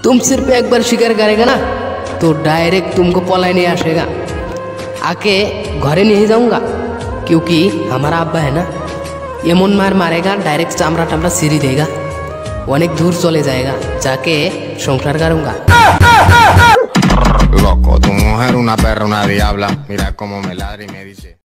तुम सिर्फ एक बार शिकार करेगा ना तो डायरेक्ट तुमको पलाने आसेगा, आके घरे नहीं जाऊंगा क्योंकि हमारा अब्बा है ना, ये मन मार मारेगा, डायरेक्ट चामड़ा टामड़ा सिरी देगा, अनेक दूर चले जाएगा, जाके संसार करूंगा। Loco, tu mujer una perra, una diabla. Mira cómo me ladra y me dice.